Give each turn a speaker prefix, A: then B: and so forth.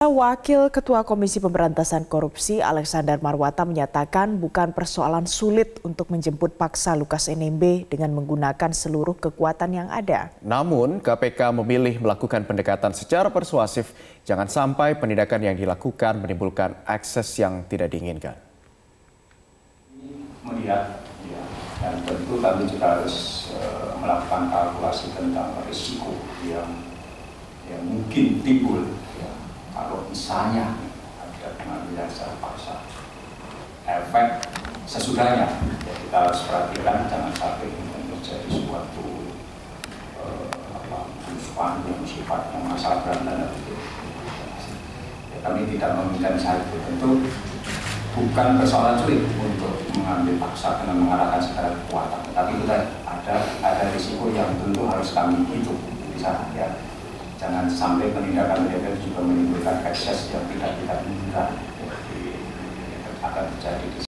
A: Wakil Ketua Komisi Pemberantasan Korupsi Alexander Marwata menyatakan bukan persoalan sulit untuk menjemput paksa Lukas NMB dengan menggunakan seluruh kekuatan yang ada.
B: Namun KPK memilih melakukan pendekatan secara persuasif, jangan sampai penindakan yang dilakukan menimbulkan akses yang tidak diinginkan.
C: Melihat, ya, dan tentu kami juga harus melakukan kalkulasi tentang risiko yang mungkin timbul. Kalau misalnya ada pengambilan secara paksa, efek sesudahnya ya kita harus perhatikan jangan sampai menjadi suatu perusahaan yang sifatnya masalah berat dan ya, kami tidak menginginkan itu. Tentu bukan persoalan sulit untuk mengambil paksa dengan mengarahkan segala kekuatan, tapi kita ada risiko yang tentu harus kami hitung di sana ya. Jangan sampai penindakan mereka juga menimbulkan ekses yang tidak kita inginkan akan terjadi di